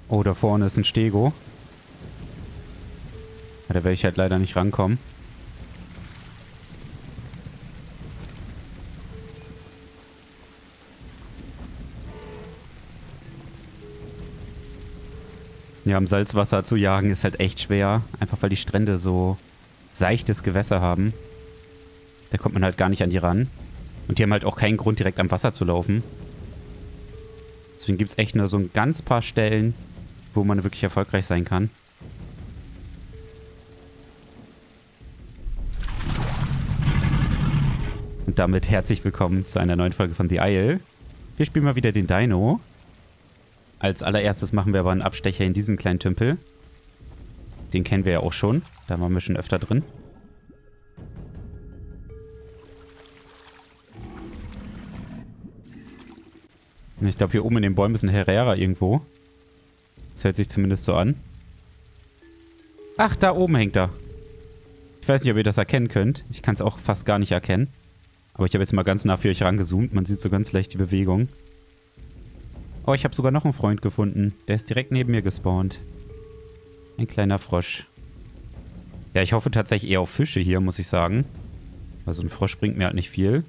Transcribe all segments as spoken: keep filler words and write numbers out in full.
Oh, da vorne ist ein Stego. Ja, da werde ich halt leider nicht rankommen. Ja, am Salzwasser zu jagen ist halt echt schwer. Einfach weil die Strände so seichtes Gewässer haben. Da kommt man halt gar nicht an die ran. Und die haben halt auch keinen Grund, direkt am Wasser zu laufen. Deswegen gibt es echt nur so ein ganz paar Stellen, wo man wirklich erfolgreich sein kann. Und damit herzlich willkommen zu einer neuen Folge von The Isle. Wir spielen mal wieder den Dino. Als allererstes machen wir aber einen Abstecher in diesen kleinen Tümpel. Den kennen wir ja auch schon. Da waren wir schon öfter drin. Ich glaube, hier oben in den Bäumen ist ein Herrera irgendwo. Das hört sich zumindest so an. Ach, da oben hängt er. Ich weiß nicht, ob ihr das erkennen könnt. Ich kann es auch fast gar nicht erkennen. Aber ich habe jetzt mal ganz nah für euch rangezoomt. Man sieht so ganz leicht die Bewegung. Oh, ich habe sogar noch einen Freund gefunden. Der ist direkt neben mir gespawnt. Ein kleiner Frosch. Ja, ich hoffe tatsächlich eher auf Fische hier, muss ich sagen. Weil so ein Frosch bringt mir halt nicht viel.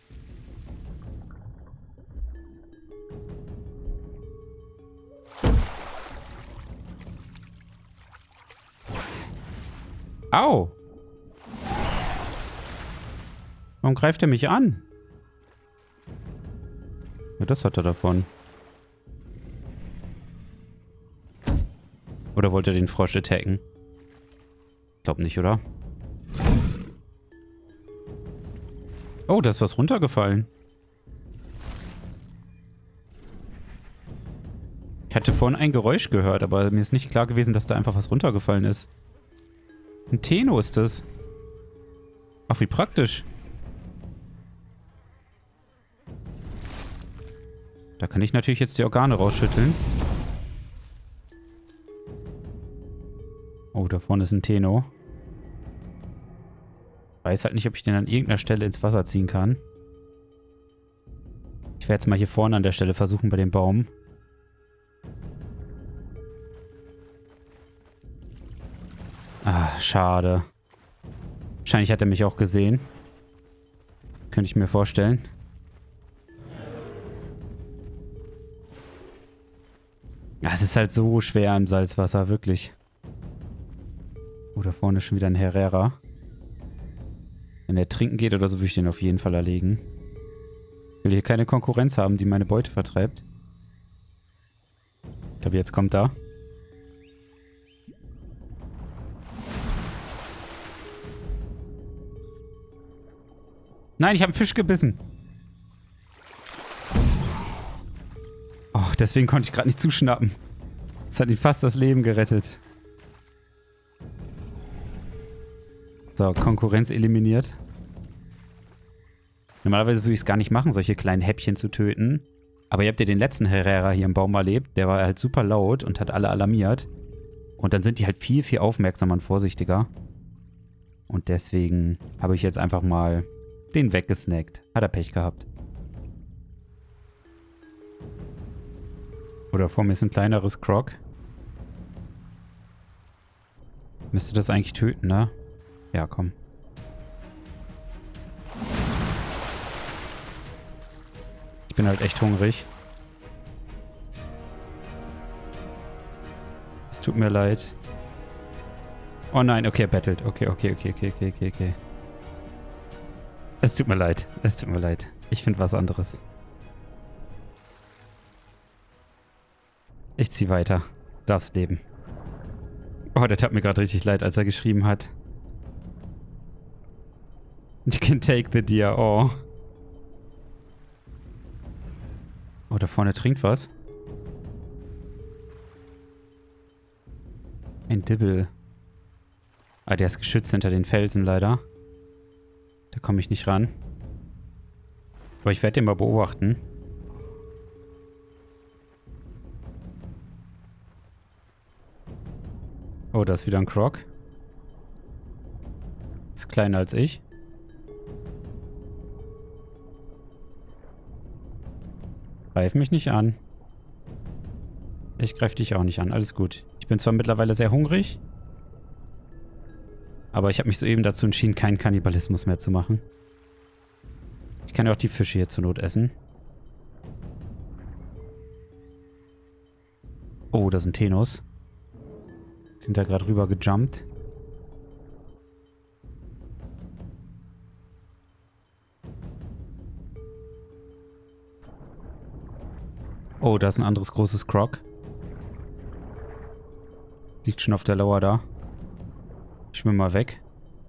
Au! Warum greift er mich an? Ja, das hat er davon. Oder wollte er den Frosch attacken? Glaub nicht, oder? Oh, da ist was runtergefallen. Ich hatte vorhin ein Geräusch gehört, aber mir ist nicht klar gewesen, dass da einfach was runtergefallen ist. Ein Tenno ist das. Ach, wie praktisch. Da kann ich natürlich jetzt die Organe rausschütteln. Oh, da vorne ist ein Tenno. Weiß halt nicht, ob ich den an irgendeiner Stelle ins Wasser ziehen kann. Ich werde jetzt mal hier vorne an der Stelle versuchen bei dem Baum. Ah, schade. Wahrscheinlich hat er mich auch gesehen. Könnte ich mir vorstellen. Ja, es ist halt so schwer im Salzwasser, wirklich. Oh, da vorne ist schon wieder ein Herrera. Wenn er trinken geht oder so, würde ich den auf jeden Fall erlegen. Ich will hier keine Konkurrenz haben, die meine Beute vertreibt. Ich glaube, jetzt kommt er. Nein, ich habe einen Fisch gebissen. Oh, deswegen konnte ich gerade nicht zuschnappen. Das hat ihm fast das Leben gerettet. So, Konkurrenz eliminiert. Normalerweise würde ich es gar nicht machen, solche kleinen Häppchen zu töten. Aber ihr habt ja den letzten Herrera hier im Baum erlebt. Der war halt super laut und hat alle alarmiert. Und dann sind die halt viel, viel aufmerksamer und vorsichtiger. Und deswegen habe ich jetzt einfach mal den weggesnackt. Hat er Pech gehabt. Oder vor mir ist ein kleineres Croc. Müsste das eigentlich töten, ne? Ja, komm. Ich bin halt echt hungrig. Es tut mir leid. Oh nein, okay, er bettelt. Okay, okay, okay, okay, okay, okay, okay. Es tut mir leid. Es tut mir leid. Ich finde was anderes. Ich zieh weiter. Darf's leben. Oh, der tat mir gerade richtig leid, als er geschrieben hat. You can take the deer. Oh. Oh, da vorne trinkt was. Ein Dibble. Ah, der ist geschützt hinter den Felsen leider. Da komme ich nicht ran. Aber ich werde den mal beobachten. Oh, da ist wieder ein Croc. Ist kleiner als ich. Greif mich nicht an. Ich greife dich auch nicht an. Alles gut. Ich bin zwar mittlerweile sehr hungrig, aber ich habe mich soeben dazu entschieden, keinen Kannibalismus mehr zu machen. Ich kann ja auch die Fische hier zur Not essen. Oh, da sind Tenos. Sind da gerade rüber gejumpt. Oh, da ist ein anderes großes Croc. Liegt schon auf der Lauer da. Ich schwimme mal weg.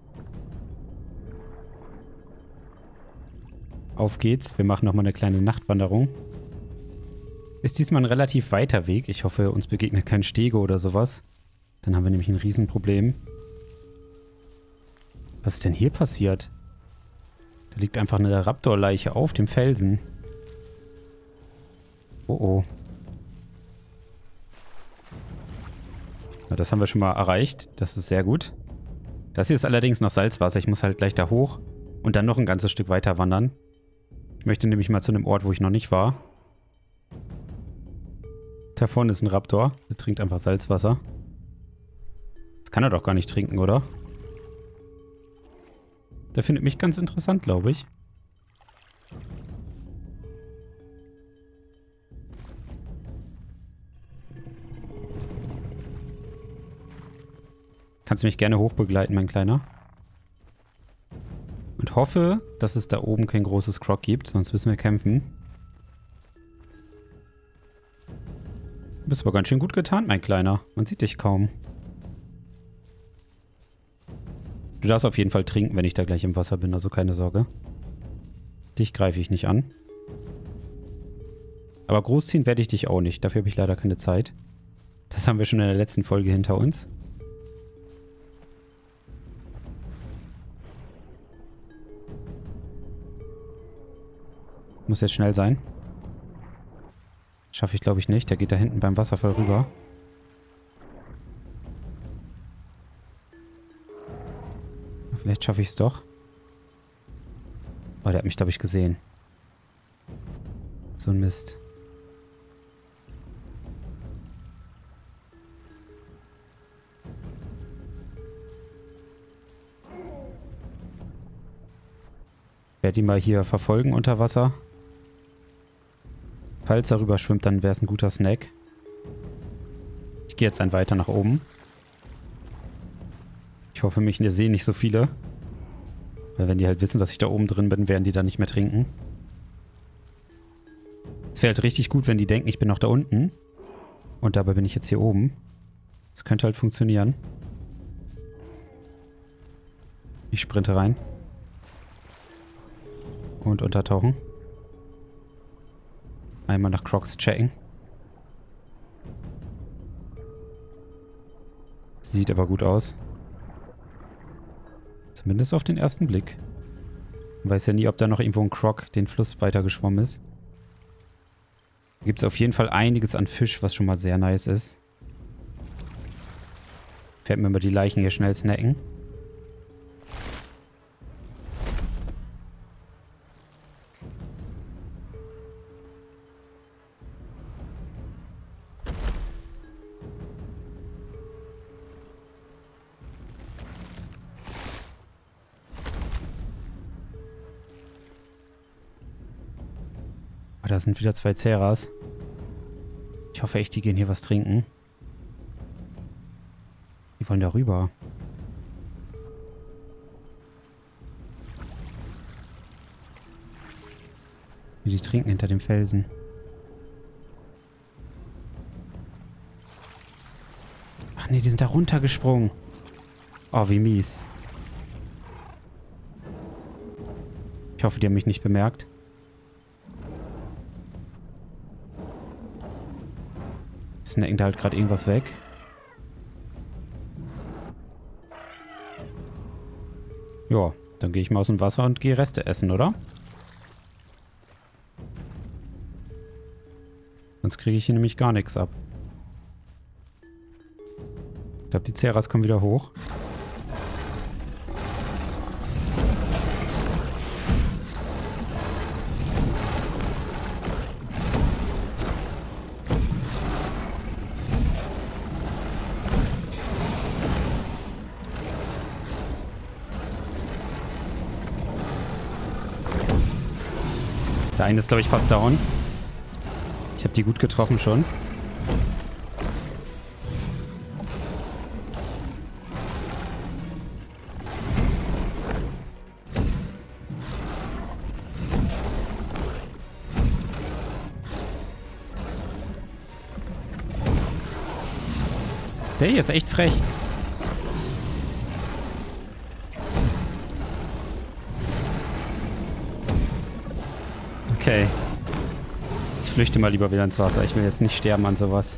Auf geht's. Wir machen nochmal eine kleine Nachtwanderung. Ist diesmal ein relativ weiter Weg. Ich hoffe, uns begegnet kein Stego oder sowas. Dann haben wir nämlich ein Riesenproblem. Was ist denn hier passiert? Da liegt einfach eine Raptor-Leiche auf dem Felsen. Oh oh. Na, das haben wir schon mal erreicht. Das ist sehr gut. Das hier ist allerdings noch Salzwasser. Ich muss halt gleich da hoch und dann noch ein ganzes Stück weiter wandern. Ich möchte nämlich mal zu einem Ort, wo ich noch nicht war. Da vorne ist ein Raptor. Der trinkt einfach Salzwasser. Das kann er doch gar nicht trinken, oder? Der findet mich ganz interessant, glaube ich. Kannst du mich gerne hochbegleiten, mein Kleiner. Und hoffe, dass es da oben kein großes Croc gibt, sonst müssen wir kämpfen. Du bist aber ganz schön gut getarnt, mein Kleiner. Man sieht dich kaum. Du darfst auf jeden Fall trinken, wenn ich da gleich im Wasser bin, also keine Sorge. Dich greife ich nicht an. Aber großziehen werde ich dich auch nicht. Dafür habe ich leider keine Zeit. Das haben wir schon in der letzten Folge hinter uns. Muss jetzt schnell sein. Schaffe ich, glaube ich, nicht. Der geht da hinten beim Wasserfall rüber. Vielleicht schaffe ich es doch. Oh, der hat mich, glaube ich, gesehen. So ein Mist. Ich werde ihn mal hier verfolgen unter Wasser. Falls er rüber schwimmt, dann wäre es ein guter Snack. Ich gehe jetzt ein weiter nach oben. Ich hoffe, mich sehen nicht so viele. Weil wenn die halt wissen, dass ich da oben drin bin, werden die dann nicht mehr trinken. Es wäre halt richtig gut, wenn die denken, ich bin noch da unten. Und dabei bin ich jetzt hier oben. Das könnte halt funktionieren. Ich sprinte rein. Und untertauchen. Einmal nach Crocs checken. Sieht aber gut aus. Zumindest auf den ersten Blick. Man weiß ja nie, ob da noch irgendwo ein Croc den Fluss weitergeschwommen ist. Da gibt es auf jeden Fall einiges an Fisch, was schon mal sehr nice ist. Fährt mir mal die Leichen hier schnell snacken. Da sind wieder zwei Zeras. Ich hoffe echt, die gehen hier was trinken. Die wollen da rüber. Die trinken hinter dem Felsen. Ach nee, die sind da runtergesprungen. Oh, wie mies. Ich hoffe, die haben mich nicht bemerkt. Snacken da halt gerade irgendwas weg. Ja, dann gehe ich mal aus dem Wasser und gehe Reste essen, oder? Sonst kriege ich hier nämlich gar nichts ab. Ich glaube, die Zeras kommen wieder hoch. Der eine ist, glaube ich, fast down. Ich habe die gut getroffen schon. Der hier ist echt frech. Okay. Ich flüchte mal lieber wieder ins Wasser. Ich will jetzt nicht sterben an sowas.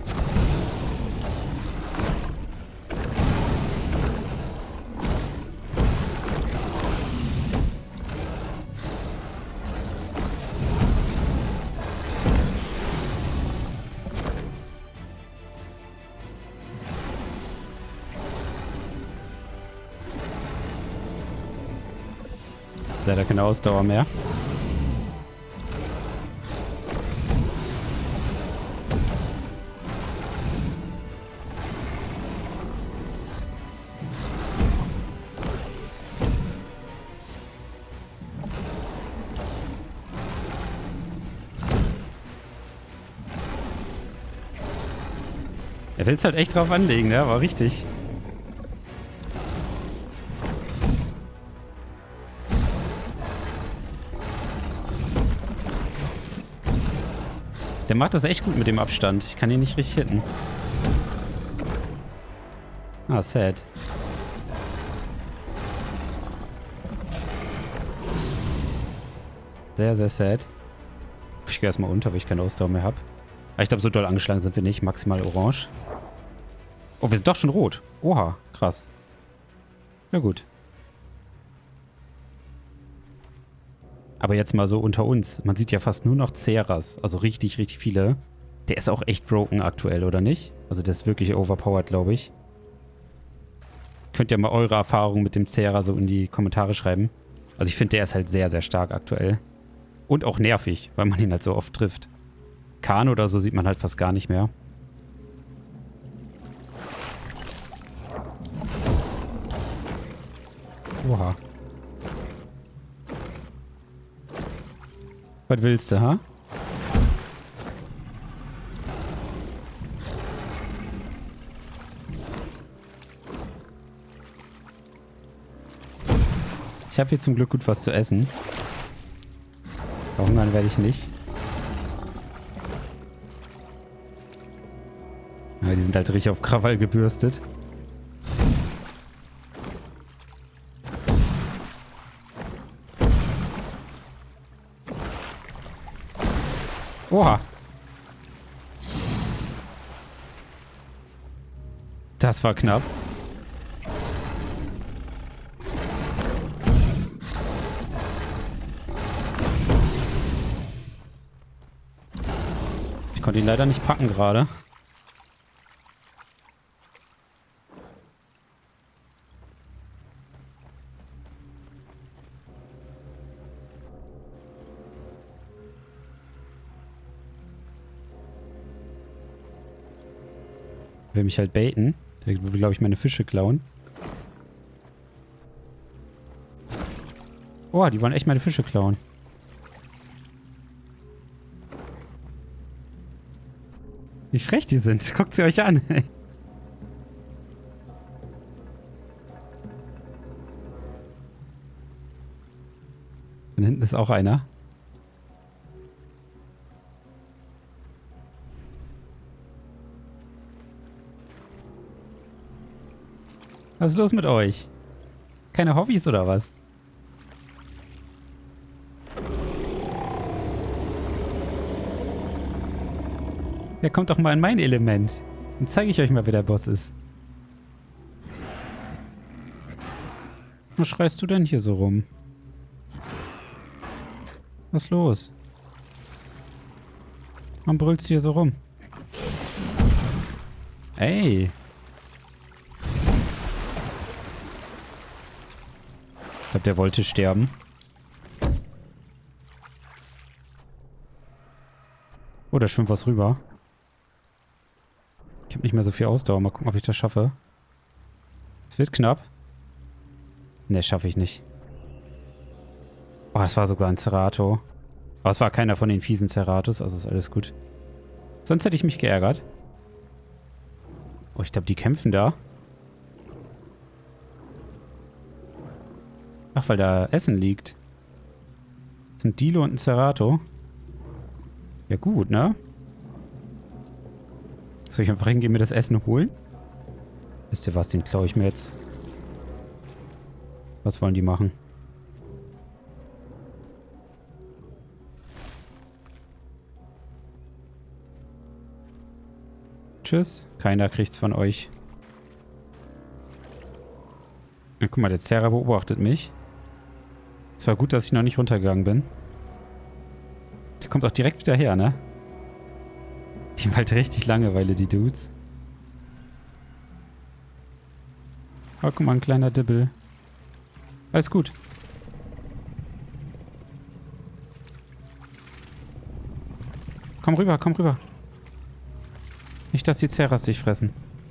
Leider keine Ausdauer mehr. Er will es halt echt drauf anlegen, ne? Aber richtig. Der macht das echt gut mit dem Abstand. Ich kann ihn nicht richtig hitten. Ah, sad. Sehr, sehr sad. Ich gehe erstmal unter, weil ich keine Ausdauer mehr habe. Aber ich glaube, so doll angeschlagen sind wir nicht. Maximal orange. Oh, wir sind doch schon rot. Oha, krass. Ja gut. Aber jetzt mal so unter uns. Man sieht ja fast nur noch Ceras. Also richtig, richtig viele. Der ist auch echt broken aktuell, oder nicht? Also der ist wirklich overpowered, glaube ich. Könnt ihr mal eure Erfahrungen mit dem Cera so in die Kommentare schreiben. Also ich finde, der ist halt sehr, sehr stark aktuell. Und auch nervig, weil man ihn halt so oft trifft. Kahn oder so sieht man halt fast gar nicht mehr. Oha. Was willst du, ha? Ich habe hier zum Glück gut was zu essen. Verhungern werde ich nicht. Ja, die sind halt richtig auf Krawall gebürstet. Oha. Das war knapp. Ich konnte ihn leider nicht packen gerade. Will mich halt baiten. Der will, glaube ich, meine Fische klauen. Oh, die wollen echt meine Fische klauen. Wie frech die sind. Guckt sie euch an. Von hinten ist auch einer. Was ist los mit euch? Keine Hobbys oder was? Ja, kommt doch mal in mein Element. Dann zeige ich euch mal, wer der Boss ist. Was schreist du denn hier so rum? Was ist los? Warum brüllst du hier so rum? Ey. Ich glaube, der wollte sterben. Oh, da schwimmt was rüber. Ich habe nicht mehr so viel Ausdauer. Mal gucken, ob ich das schaffe. Es wird knapp. Ne, schaffe ich nicht. Oh, das war sogar ein Cerato. Aber es war keiner von den fiesen Cerratus, also ist alles gut. Sonst hätte ich mich geärgert. Oh, ich glaube, die kämpfen da. Ach, weil da Essen liegt. Das sind Dilo und ein Cerrato. Ja gut, ne? Soll ich einfach hingehen, mir das Essen holen? Wisst ihr was, den klaue ich mir jetzt. Was wollen die machen? Tschüss. Keiner kriegt's von euch. Ja, guck mal, der Zerra beobachtet mich. Es war gut, dass ich noch nicht runtergegangen bin. Der kommt auch direkt wieder her, ne? Die haben halt richtig Langeweile, die Dudes. Oh, guck mal, ein kleiner Dibbel. Alles gut. Komm rüber, komm rüber. Nicht, dass die Zerras dich fressen.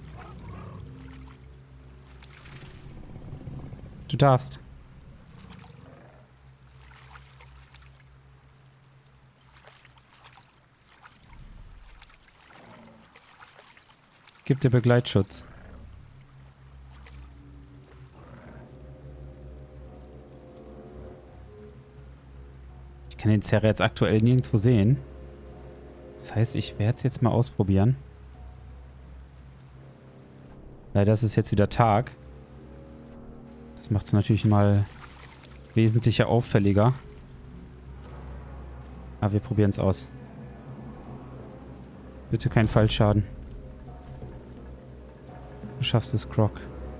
Du darfst. Gib dir Begleitschutz. Ich kann den Zerra jetzt aktuell nirgendwo sehen. Das heißt, ich werde es jetzt mal ausprobieren. Leider ist es jetzt wieder Tag. Das macht es natürlich mal wesentlich auffälliger. Aber wir probieren es aus. Bitte kein Fallschaden. Du schaffst es, Croc.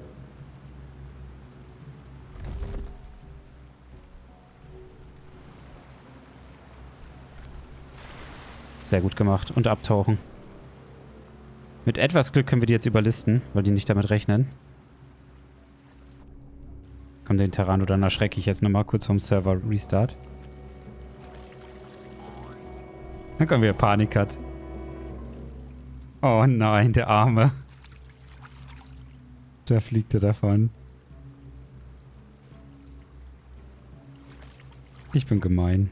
Sehr gut gemacht. Und abtauchen. Mit etwas Glück können wir die jetzt überlisten, weil die nicht damit rechnen. Komm, den Terrano, dann erschrecke ich jetzt nochmal kurz vom Server Restart. Dann kommen wir, Panik hat. Oh nein, der Arme. Da fliegt er davon. Ich bin gemein.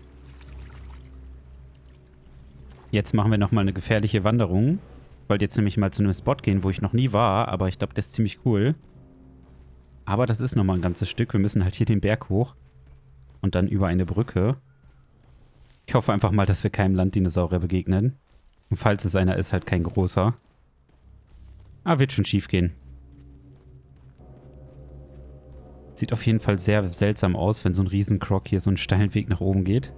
Jetzt machen wir nochmal eine gefährliche Wanderung. Ich wollte jetzt nämlich mal zu einem Spot gehen, wo ich noch nie war, aber ich glaube, der ist ziemlich cool. Aber das ist nochmal ein ganzes Stück. Wir müssen halt hier den Berg hoch. Und dann über eine Brücke. Ich hoffe einfach mal, dass wir keinem Landdinosaurier begegnen. Und falls es einer ist, halt kein großer. Ah, wird schon schief gehen. Sieht auf jeden Fall sehr seltsam aus, wenn so ein Riesen-Croc hier so einen steilen Weg nach oben geht.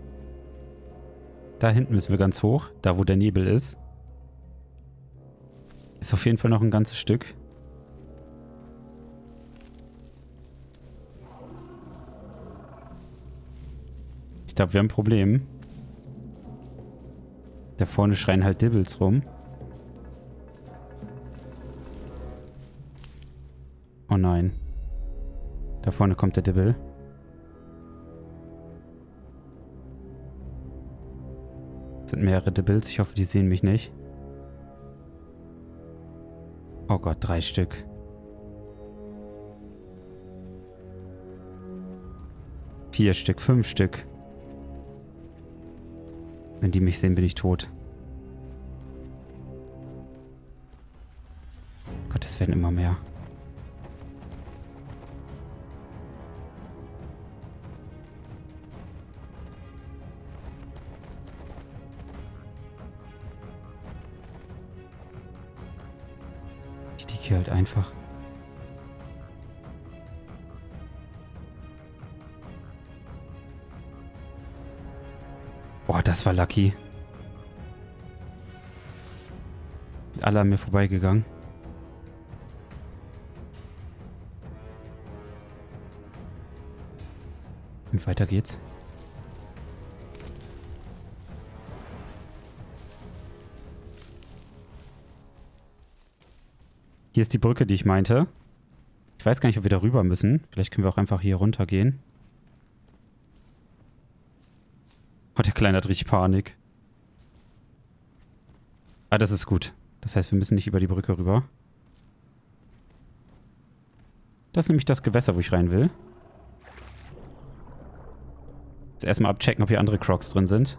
Da hinten müssen wir ganz hoch, da wo der Nebel ist. Ist auf jeden Fall noch ein ganzes Stück. Ich glaube, wir haben ein Problem. Da vorne schreien halt Dibbles rum. Oh nein. Da vorne kommt der Dibble. Es sind mehrere Dibbles. Ich hoffe, die sehen mich nicht. Oh Gott, drei Stück. Vier Stück, fünf Stück. Wenn die mich sehen, bin ich tot. Gott, es werden immer mehr. Ich liege hier halt einfach. Boah, das war lucky. Alle an mir vorbeigegangen. Und weiter geht's. Hier ist die Brücke, die ich meinte. Ich weiß gar nicht, ob wir da rüber müssen. Vielleicht können wir auch einfach hier runter gehen. Oh, der Kleine hat richtig Panik. Ah, das ist gut. Das heißt, wir müssen nicht über die Brücke rüber. Das ist nämlich das Gewässer, wo ich rein will. Jetzt erstmal abchecken, ob hier andere Crocs drin sind.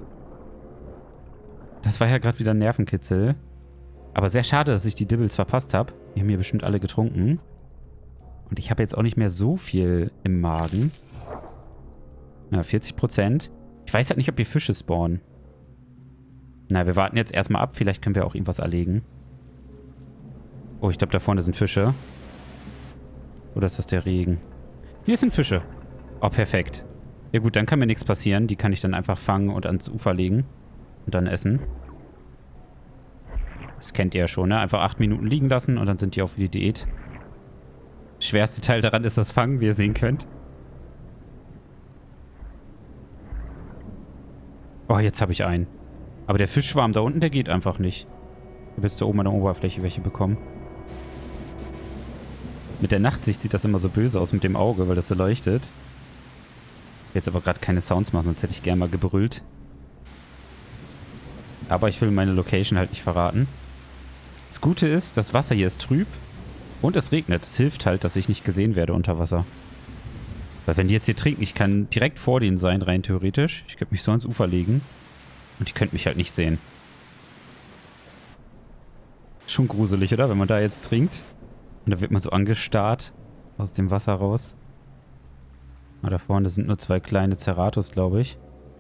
Das war ja gerade wieder ein Nervenkitzel. Aber sehr schade, dass ich die Dibbles verpasst habe. Die haben hier bestimmt alle getrunken. Und ich habe jetzt auch nicht mehr so viel im Magen. Ja, vierzig Prozent. Ich weiß halt nicht, ob hier Fische spawnen. Na, wir warten jetzt erstmal ab. Vielleicht können wir auch irgendwas erlegen. Oh, ich glaube, da vorne sind Fische. Oder ist das der Regen? Hier sind Fische. Oh, perfekt. Ja gut, dann kann mir nichts passieren. Die kann ich dann einfach fangen und ans Ufer legen. Und dann essen. Das kennt ihr ja schon, ne? Einfach acht Minuten liegen lassen und dann sind die auch für die Diät. Schwerste Teil daran ist das Fangen, wie ihr sehen könnt. Oh, jetzt habe ich einen. Aber der Fischschwarm da unten, der geht einfach nicht. Ich habe jetzt da oben an der Oberfläche welche bekommen. Mit der Nachtsicht sieht das immer so böse aus mit dem Auge, weil das so leuchtet. Jetzt aber gerade keine Sounds machen, sonst hätte ich gerne mal gebrüllt. Aber ich will meine Location halt nicht verraten. Das Gute ist, das Wasser hier ist trüb und es regnet. Das hilft halt, dass ich nicht gesehen werde unter Wasser. Weil wenn die jetzt hier trinken, ich kann direkt vor denen sein, rein theoretisch. Ich könnte mich so ans Ufer legen und die könnten mich halt nicht sehen. Schon gruselig, oder? Wenn man da jetzt trinkt und da wird man so angestarrt aus dem Wasser raus. Aber da vorne sind nur zwei kleine Ceratos, glaube ich.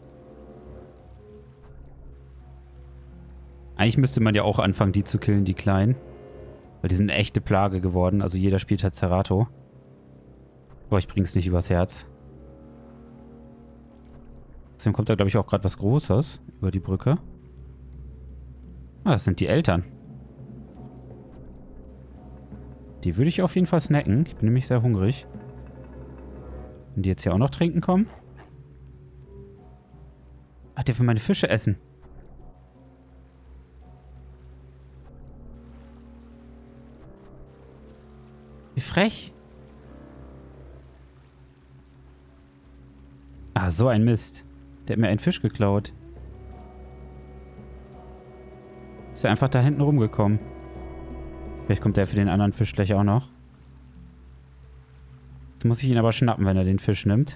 Eigentlich müsste man ja auch anfangen, die zu killen, die Kleinen. Weil die sind eine echte Plage geworden. Also jeder spielt halt Cerato. Aber ich bring's nicht übers Herz. Deswegen kommt da, glaube ich, auch gerade was Großes über die Brücke. Ah, das sind die Eltern. Die würde ich auf jeden Fall snacken. Ich bin nämlich sehr hungrig. Wenn die jetzt hier auch noch trinken kommen. Ach, der will meine Fische essen. Wie frech. Ah, so ein Mist. Der hat mir einen Fisch geklaut. Ist er einfach da hinten rumgekommen. Vielleicht kommt der für den anderen Fisch gleich auch noch. Jetzt muss ich ihn aber schnappen, wenn er den Fisch nimmt.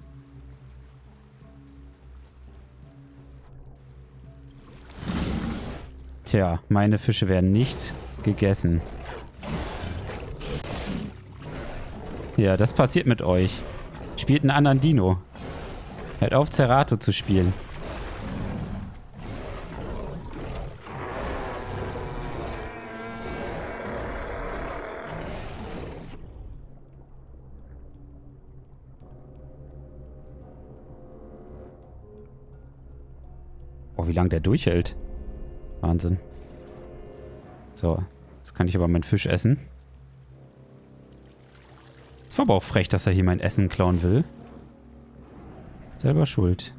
Tja, meine Fische werden nicht gegessen. Ja, das passiert mit euch. Spielt einen anderen Dino. Hört auf, Cerato zu spielen. Oh, wie lange der durchhält. Wahnsinn. So, jetzt kann ich aber meinen Fisch essen. Es war aber auch frech, dass er hier mein Essen klauen will. Selber schuld.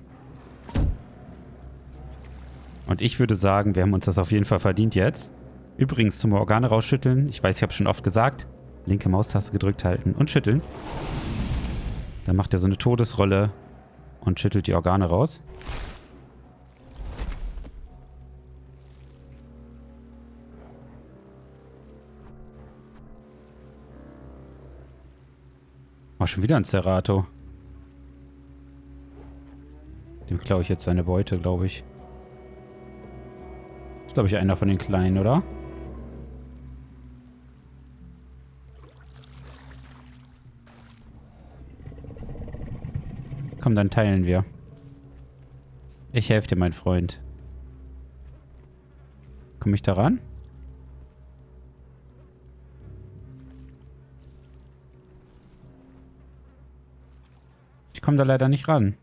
Und ich würde sagen, wir haben uns das auf jeden Fall verdient jetzt. Übrigens zum Organe rausschütteln. Ich weiß, ich habe schon oft gesagt. Linke Maustaste gedrückt halten und schütteln. Dann macht er so eine Todesrolle und schüttelt die Organe raus. Oh, schon wieder ein Cerato. Dem klaue ich jetzt seine Beute, glaube ich. Das ist, glaube ich, einer von den Kleinen, oder? Komm, dann teilen wir. Ich helfe dir, mein Freund. Komme ich da ran? Ich komme da leider nicht ran.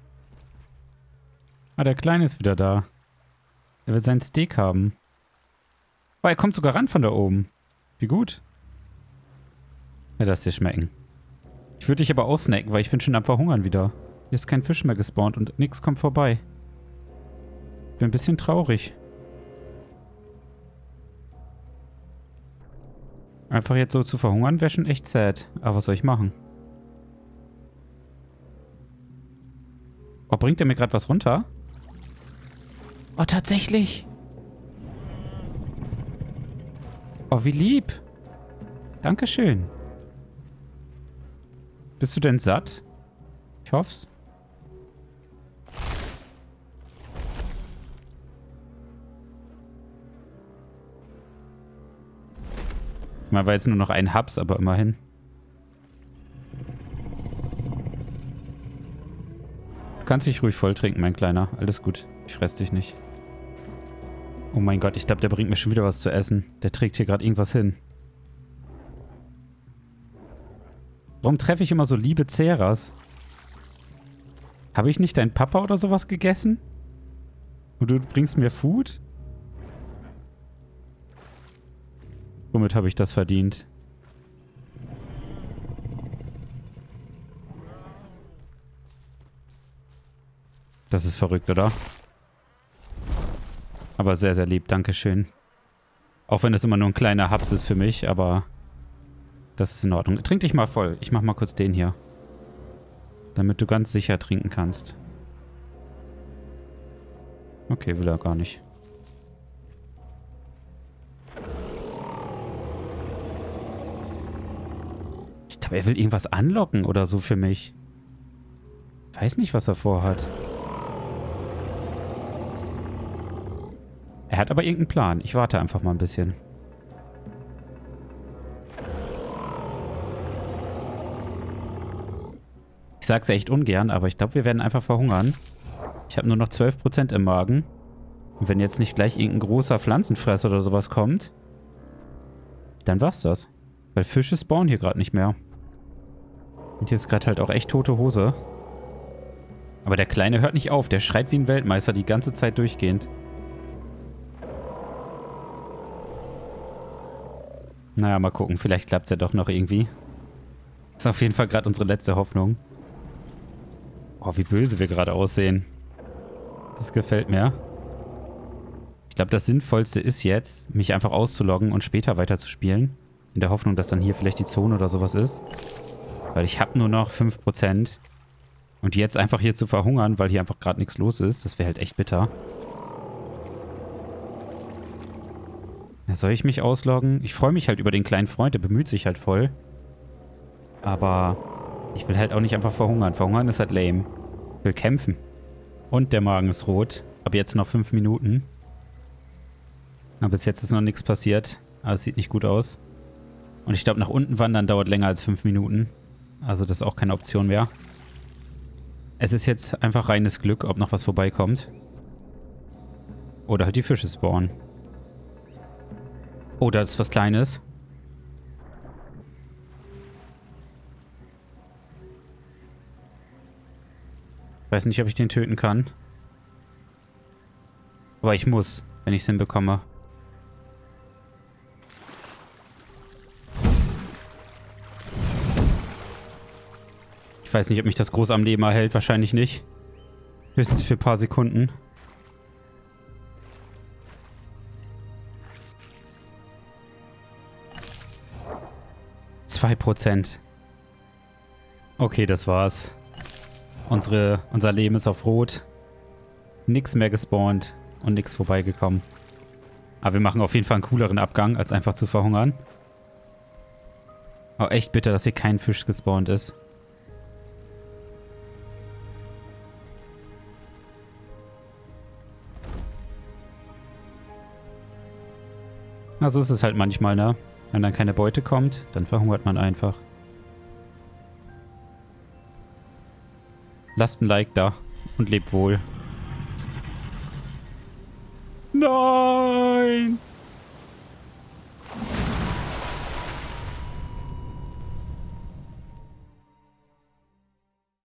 Ah, der Kleine ist wieder da. Er will sein Steak haben. Oh, er kommt sogar ran von da oben. Wie gut. Ja, lass dir schmecken. Ich würde dich aber aussnacken, weil ich bin schon am Verhungern wieder. Hier ist kein Fisch mehr gespawnt und nichts kommt vorbei. Ich bin ein bisschen traurig. Einfach jetzt so zu verhungern wäre schon echt sad. Aber was soll ich machen? Oh, bringt er mir gerade was runter? Oh, tatsächlich. Oh, wie lieb. Dankeschön. Bist du denn satt? Ich hoff's. Ich meine, war jetzt nur noch ein Hubs, aber immerhin. Du kannst dich ruhig voll trinken, mein Kleiner. Alles gut. Ich fress dich nicht. Oh mein Gott, ich glaube, der bringt mir schon wieder was zu essen. Der trägt hier gerade irgendwas hin. Warum treffe ich immer so liebe Zeras? Habe ich nicht deinen Papa oder sowas gegessen? Und du bringst mir Food? Womit habe ich das verdient? Das ist verrückt, oder? Aber sehr, sehr lieb. Dankeschön. Auch wenn das immer nur ein kleiner Haps ist für mich, aber das ist in Ordnung. Trink dich mal voll. Ich mach mal kurz den hier. Damit du ganz sicher trinken kannst. Okay, will er gar nicht. Ich glaube, er will irgendwas anlocken oder so für mich. Ich weiß nicht, was er vorhat. Er hat aber irgendeinen Plan. Ich warte einfach mal ein bisschen. Ich sag's ja echt ungern, aber ich glaube, wir werden einfach verhungern. Ich habe nur noch zwölf Prozent im Magen. Und wenn jetzt nicht gleich irgendein großer Pflanzenfresser oder sowas kommt, dann war's das. Weil Fische spawnen hier gerade nicht mehr. Und hier ist gerade halt auch echt tote Hose. Aber der Kleine hört nicht auf. Der schreit wie ein Weltmeister die ganze Zeit durchgehend. Naja, mal gucken. Vielleicht klappt es ja doch noch irgendwie. Das ist auf jeden Fall gerade unsere letzte Hoffnung. Oh, wie böse wir gerade aussehen. Das gefällt mir. Ich glaube, das Sinnvollste ist jetzt, mich einfach auszuloggen und später weiterzuspielen. In der Hoffnung, dass dann hier vielleicht die Zone oder sowas ist. Weil ich habe nur noch fünf Prozent. Und jetzt einfach hier zu verhungern, weil hier einfach gerade nichts los ist, das wäre halt echt bitter. Ja, soll ich mich ausloggen? Ich freue mich halt über den kleinen Freund, der bemüht sich halt voll. Aber ich will halt auch nicht einfach verhungern. Verhungern ist halt lame. Ich will kämpfen. Und der Magen ist rot. Ab jetzt noch fünf Minuten. Aber bis jetzt ist noch nichts passiert. Aber es sieht nicht gut aus. Und ich glaube, nach unten wandern dauert länger als fünf Minuten. Also das ist auch keine Option mehr. Es ist jetzt einfach reines Glück, ob noch was vorbeikommt. Oder halt die Fische spawnen. Oh, da ist was Kleines. Weiß nicht, ob ich den töten kann. Aber ich muss, wenn ich es hinbekomme. Ich weiß nicht, ob mich das groß am Leben erhält. Wahrscheinlich nicht. Höchstens für ein paar Sekunden. Zwei Prozent. Okay, das war's. Unsere, unser Leben ist auf Rot. Nix mehr gespawnt und nix vorbeigekommen. Aber wir machen auf jeden Fall einen cooleren Abgang, als einfach zu verhungern. Aber echt bitter, dass hier kein Fisch gespawnt ist. Na, so ist es halt manchmal, ne? Wenn dann keine Beute kommt, dann verhungert man einfach. Lasst ein Like da und lebt wohl. Nein!